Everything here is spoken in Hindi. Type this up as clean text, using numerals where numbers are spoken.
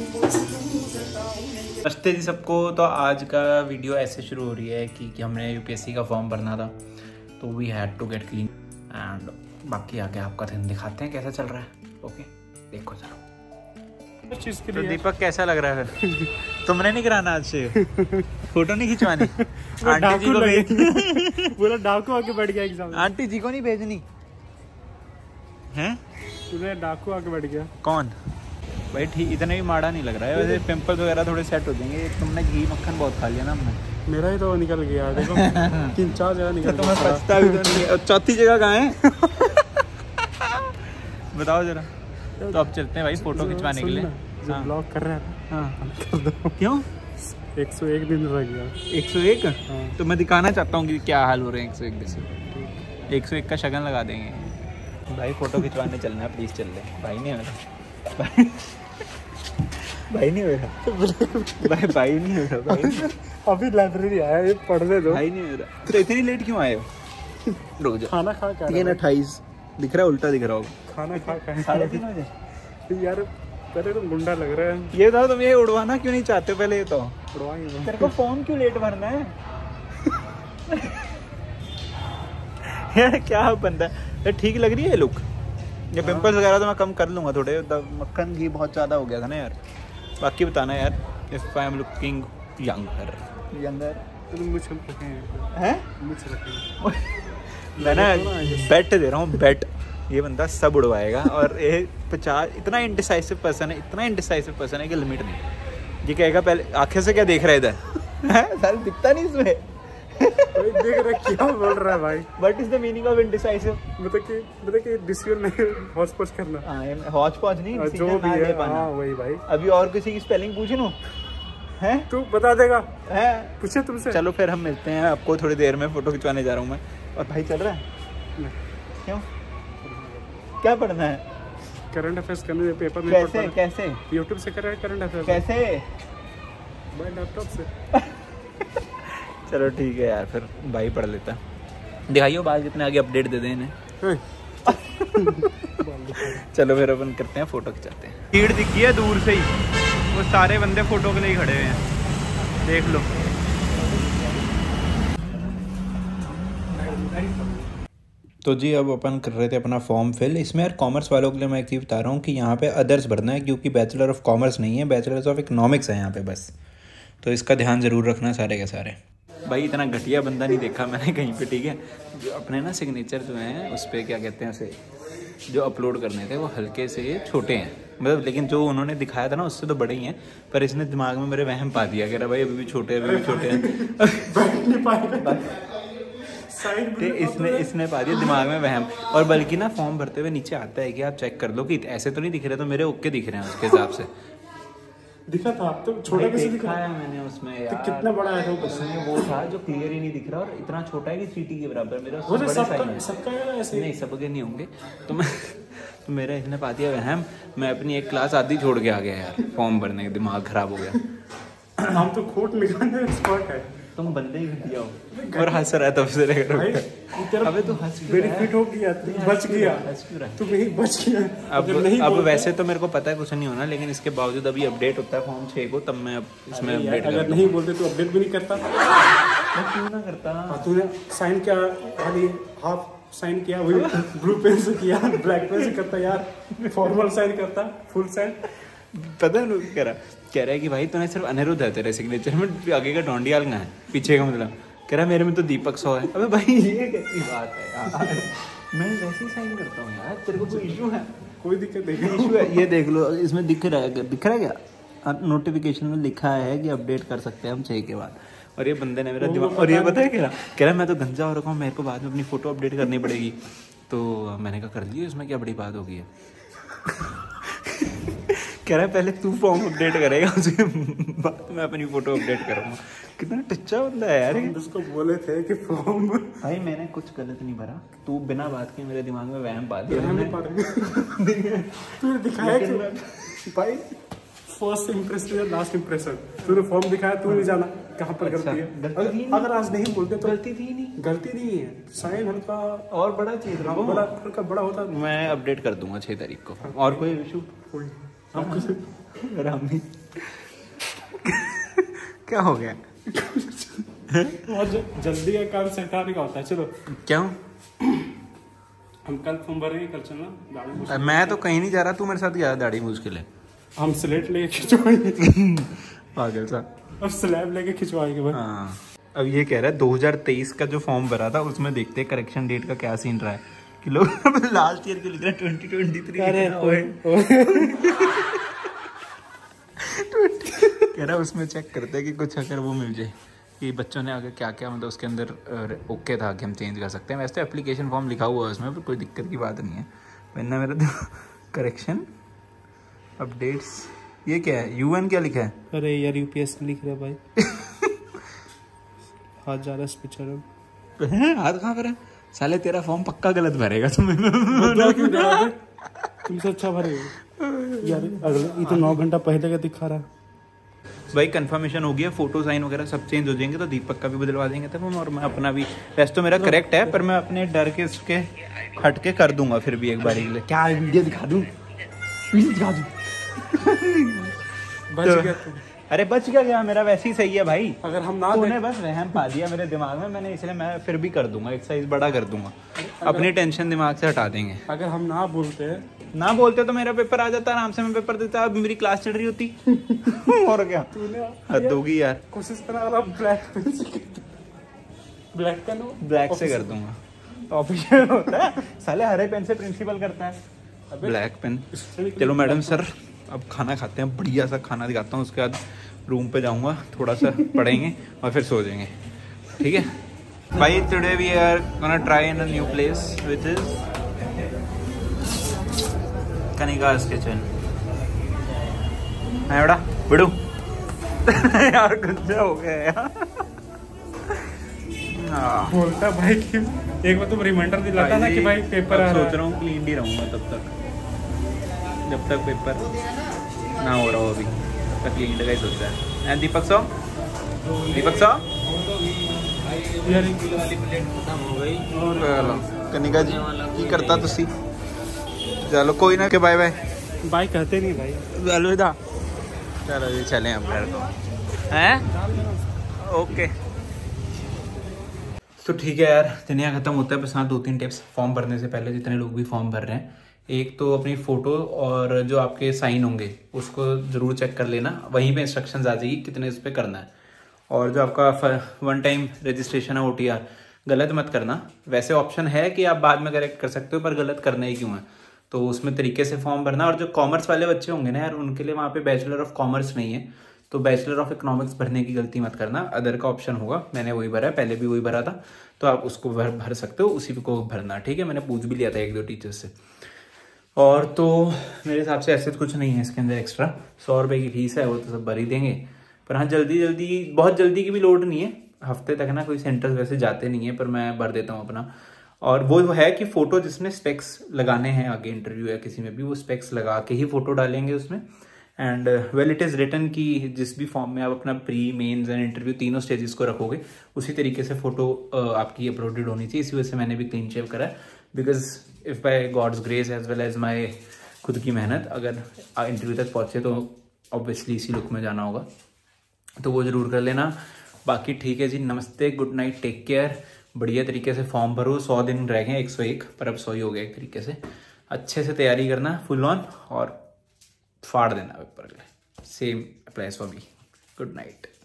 नमस्ते जी सबको। तो आज का वीडियो ऐसे शुरू हो रही है कि हमने यूपीएससी का फॉर्म भरना था, तो we had to get clean and बाकी आगे आपका दिन दिखाते हैं कैसा चल रहा है। ओके देखो चलो। तो दीपक कैसा लग रहा है फिर? तुमने नहीं कराना आज से? फोटो नहीं खिंचवानी? आंटी जी को भेज बोला डाकू आके बैठ गया एग्जाम। आंटी जी को नहीं भेजनी है? तुम्हें डाकू आके बैठ गया। कौन भाई? ठीक, इतना भी माड़ा नहीं लग रहा है वैसे। पिंपल्स वगैरह थोड़े सेट हो जाएंगे। तुमने घी मक्खन बहुत खा लिया ना हमने। मेरा ही तो निकल गया देखो। 3-4 जगह निकल गया। तुम्हें पछता भी तो नहीं है। चौथी जगह कहाँ है? बताओ जरा। तो अब चलते हैं भाई फोटो खिंचवाने के लिए। हाँ। ब्लॉग कर रहा था। हाँ कर दो। क्यों? 101 दिन रह गया। 101? हाँ। तो मैं दिखाना चाहता हूँ कि क्या हाल हो रहे हैं 101 दिन से। 101 का शगन लगा देंगे भाई। फोटो खिंचवाने चलना है, प्लीज चल रहे। भाई नहीं हो रहा। भाई नहीं हो रहा। भाई नहीं हो रहा भाई। अभी लाइब्रेरी आया, ये पढ़ने दो। भाई नहीं हो रहा। तो इतनी लेट क्यों आए हो? रुक जाओ। खाना खा के 3:28 दिख रहा है, उल्टा दिख रहा होगा। खाना खा के 3:30 बजे यार। पहले तो गुंडा लग रहा है। ये बताओ तुम ये उड़वाना क्यों नहीं चाहते हो? पहले ये तो उड़वाएंगे। तेरे को फॉर्म क्यों लेट भरना है? यार क्या बंदा है। ठीक लग रही है ये लुक? ये पिंपल्स वगैरह तो मैं कम कर लूंगा थोड़े। मक्खन घी बहुत ज़्यादा हो गया था ना यार। बाकी बताना यार, if I am looking younger. मुझ रखे हैं? मुझ रखे। मैं ना बेट दे रहा हूँ, बेट। ये बंदा सब उड़वाएगा। और ये 50 इतना इंडिसाइसिव पर्सन है, इतना इंडिसाइसिव पर्सन है कि लिमिट नहीं। ये कहेगा पहले आंखें से क्या देख रहा है इधर? साल दिखता नहीं इसमें। देख रहा क्या बोल रहा है भाई? What is the meaning of indecisive? मतलब कि डिसीजन नहीं हौच पौच करना। हौच पौच नहीं, जो भी है। हाँ वही भाई। अभी और किसी की स्पेलिंग पूछ लूं? हैं? तू बता देगा? है? पूछे तुमसे। चलो फिर हम मिलते हैं आपको थोड़ी देर में। फोटो खिंचवाने जा रहा हूँ मैं। और भाई चल रहा है? क्यों? क्या पढ़ना है? करंट अफेयर्स करने पेपर में। कैसे कैसे? यूट्यूब से कर रहा है करंट अफेयर्स। कैसे? भाई लैपटॉप से। चलो ठीक है यार, फिर भाई पढ़ लेता। दिखाइयो बाद कितने आगे अपडेट दे दें इन्हें। चलो फिर अपन करते हैं, फोटो खिंचाते हैं। भीड़ दिखी है दूर से ही, वो सारे बंदे फोटो के लिए खड़े हुए हैं, देख लो। तो जी अब अपन कर रहे थे अपना फॉर्म फिल। इसमें यार कॉमर्स वालों के लिए मैं एक चीज़ बता रहा हूँ कि यहाँ पे अदर्स भरना है, क्योंकि बैचलर ऑफ कॉमर्स नहीं है, बैचलर्स ऑफ इकोनॉमिक्स है यहाँ पे बस। तो इसका ध्यान ज़रूर रखना सारे के सारे। भाई इतना घटिया बंदा नहीं देखा मैंने कहीं पे, ठीक है? जो अपने ना सिग्नेचर जो हैं उस पर क्या कहते हैं उसे, जो अपलोड करने थे वो हल्के से छोटे हैं, मतलब। लेकिन जो उन्होंने दिखाया था ना उससे तो बड़े ही हैं। पर इसने दिमाग में मेरे वहम पा दिया, कह रहा भाई अभी भी छोटे हैं, अभी भी छोटे हैं। इसने पा दिया दिमाग में वहम। और बल्कि ना फॉर्म भरते हुए नीचे आता है कि आप चेक कर लो कि ऐसे तो नहीं दिख रहे, तो मेरे ओके दिख रहे हैं उसके हिसाब से। दिखा था तो छोटा कैसे दिखाया मैंने उसमें यार। तो कितना बड़ा है उसमें वो था जो क्लियर ही नहीं दिख रहा, और इतना छोटा है कि चीटी के बराबर। मेरा सबका ऐसे नहीं, सबके नहीं होंगे। तो मैं तो मेरा इसने पा दिया वहम। मैं अपनी एक क्लास आधी छोड़ के आ गया यार फॉर्म भरने के, दिमाग खराब हो गया। हम तो खोट निकालने एक्सपर्ट है। तुम बंदे ही घटिया हो और हंस रहा है तब से। अबे तू हंस बेनिफिट हो गया, बच गया। तू नहीं बच गया। अब वैसे तो मेरे को पता है कुछ नहीं होना, लेकिन इसके बावजूद अभी अपडेट होता है फॉर्म 6 को, तब मैं अब इसमें अपडेट कर। अगर नहीं बोलते तो अपडेट भी नहीं करता। मैं क्यों ना करता? तूने साइन क्या? खाली हाफ साइन किया, वही ब्लू पेन से किया, ब्लैक पेन से करता यार। फॉर्मल साइन करता, फुल साइन। पता है कह रहा है कि भाई तूने सिर्फ अनिरुद्ध है तेरे सिग्नेचर में, आगे का डोंडियाल का है, पीछे का मतलब। कह रहा है मेरे में तो दीपक 100 है। अबे भाई ये कैसी बात है यार? मैं वैसे ही साइन करता हूँ यार। तेरे को कोई इशू है? कोई दिक्कत नहीं। इशू है? ये देख लो, इसमें दिख रहा है क्या? नोटिफिकेशन में लिखा है कि अपडेट कर सकते हैं हम 6 के बाद। और ये बंदे ने मेरा दिमाग, और ये पता है कह रहा मैं तो गंजा हो रखा हूँ, मेरे को बाद में अपनी फोटो अपडेट करनी पड़ेगी। तो मैंने कहा कर लियो, इसमें क्या बड़ी बात होगी है। कह रहा है पहले तू फॉर्म अपडेट करेगा, उसके बाद मैं अपनी फोटो अपडेट करूँगा। कितना टच्चा बंदा है यार। उसको बोले थे कि फॉर्म। भाई मैंने कुछ गलत नहीं भरा, तू बिना बात के मेरे दिमाग में वहम पा दिया। तूने दिखाया कि भाई फर्स्ट इंप्रेशन या लास्ट इंप्रेशन। तूने फॉर्म दिखाया, तू नहीं जाना कहाँ पर गलती है। अगर आज नहीं बोलते तो गलती थी नहीं, गलती नहीं है। साइन हल्का और बड़ा चीज हल्का बड़ा होता। मैं अपडेट कर दूंगा 6 तारीख को। और कोई इशू? रामी क्या हो गया? बहुत जल्दी का काम सरकार का होता है। चलो क्यों? हम कल फॉर्म भरेंगे, कल चलना। मैं तो कहीं नहीं जा रहा, तू मेरे साथ गया दाढ़ी मूछ के लिए। हम स्लेट लेके खिंचवाएंगे। पागल सा। अब स्लैब लेके खिंचवाएंगे भाई। हाँ, अब ये कह रहा है 2023 का जो फॉर्म भरा था उसमें देखते हैं करेक्शन डेट का क्या सीन रहा है कि लोग लास्ट ईयर के लिख रहे हैं 2023। अरे कह रहा है उसमें चेक करते हैं कि कुछ अगर वो मिल जाए कि बच्चों ने आगे क्या क्या मतलब उसके अंदर ओके था कि हम चेंज कर सकते हैं। वैसे तो एप्लीकेशन फॉर्म लिखा हुआ है उसमें, पर कोई दिक्कत की बात नहीं है। वरना मेरा करेक्शन अपडेट्स ये क्या है? यूएन क्या लिखा है? अरे यार यूपीएस लिख रहा है भाई। हाथ जा रहा है पिक्चर। हाथ कहाँ पर है साले? तेरा फॉर्म पक्का गलत भरेगा तुम्हें। तुमसे अच्छा भरेगा यार। अगले ये तो 9 घंटा पहले का दिखा रहा है भाई। कंफर्मेशन हो गया, फोटो साइन वगैरह सब चेंज हो जाएंगे, तो दीपक का भी बदलवा देंगे तब हम। और मैं अपना भी, वैसे तो मेरा करेक्ट है, पर मैं अपने डर के इसके हट के कर दूंगा फिर भी एक बार के लिए। क्या वीडियो दिखा दूं? वीडियो दिखा दूं? बच गया तुम। अरे बच गया, मेरा वैसे ही सही है भाई। अगर हम ना तूने बस रहम पा दिया मेरे दिमाग में, मैंने इसलिए मैं फिर भी कर दूंगा, एक साइज बड़ा कर दूंगा, अपनी टेंशन दिमाग से हटा देंगे। अगर हम ना बोलते तो मेरा पेपर आ जाता आराम से, मैं पेपर देता, अब मेरी क्लास चल रही होती। और क्या हद होगी यार। कोशिश करा ब्लैक पेन से, ब्लैक पेन हो, ब्लैक से कर दूंगा तो ऑफिशियल होता है। साले हरे पेन से प्रिंसिपल करता है, ब्लैक पेन। चलो मैडम सर अब खाना खाते हैं, बढ़िया सा खाना दिखाता हूँ, उसके बाद रूम पे जाऊंगा, थोड़ा सा पढ़ेंगे और फिर सो जाएंगे। ठीक है भाई। Today we are gonna try in a new place which is Kanika's kitchen. है बड़ा बड़ू। यार कुछ हो गया यार। बोलता भाई कि एक बार तुम रिमाइंडर दिलाता ना कि भाई पेपर आ रहा है। सोच रहा हूँ क्लीन ही रहूंगा तब तक, जब तक पेपर ना हो रहा हो। अभी तब तक क्लीन का ही सोच रहा है। दीपक साहब, दीपक साहब कनिका जी की करता तुसी? चलो कोई ना, के बाय बाय। बाय कहते नहीं भाई, अलविदा। चलो जी चलें अब घर को हैं। ओके तो ठीक है यार, दुनिया खत्म होता है। बस हाँ 2-3 टिप्स फॉर्म भरने से पहले, जितने लोग भी फॉर्म भर रहे हैं, एक तो अपनी फ़ोटो और जो आपके साइन होंगे उसको ज़रूर चेक कर लेना, वहीं पे इंस्ट्रक्शंस आ जाएगी कितने इस पर करना है। और जो आपका 1 टाइम रजिस्ट्रेशन है OTR, गलत मत करना। वैसे ऑप्शन है कि आप बाद में करेक्ट कर सकते हो, पर गलत करना ही क्यों है, तो उसमें तरीके से फॉर्म भरना। और जो कॉमर्स वाले बच्चे होंगे ना यार, उनके लिए वहाँ पे बैचलर ऑफ कॉमर्स नहीं है, तो बैचलर ऑफ इकोनॉमिक्स भरने की गलती मत करना। अदर का ऑप्शन होगा, मैंने वही भरा है, पहले भी वही भरा था, तो आप उसको भर सकते हो, उसी को भरना। ठीक है, मैंने पूछ भी लिया था 1-2 टीचर्स से। और तो मेरे हिसाब से ऐसे कुछ नहीं है इसके अंदर एक्स्ट्रा। 100 रुपये की फीस है, वो तो सब भर ही देंगे। पर हाँ जल्दी बहुत जल्दी की भी लोड नहीं है, हफ्ते तक ना कोई सेंटर्स वैसे जाते नहीं है, पर मैं भर देता हूँ अपना। और वो है कि फ़ोटो जिसने स्पेक्स लगाने हैं आगे इंटरव्यू या किसी में भी, वो स्पेक्स लगा के ही फ़ोटो डालेंगे उसमें। And well it is written कि जिस भी फॉर्म में आप अपना प्री, मेंस एंड इंटरव्यू तीनों स्टेजेस को रखोगे, उसी तरीके से फ़ोटो आपकी अपलोडेड होनी चाहिए। इसी वजह से मैंने भी क्लीन शेव करा है, because if by God's grace as well as my खुद की मेहनत अगर इंटरव्यू तक पहुँचे तो ऑब्वियसली इसी लुक में जाना होगा, तो वो ज़रूर कर लेना। बाकी ठीक है जी, नमस्ते, गुड नाइट, टेक केयर। बढ़िया तरीके से फॉर्म भरो। 100 दिन रह गए, 101, पर अब 100 ही हो गया एक तरीके से। अच्छे से तैयारी करना फुल ऑन और फाड़ देना पेपर के लिए। Same applies for me. Good night.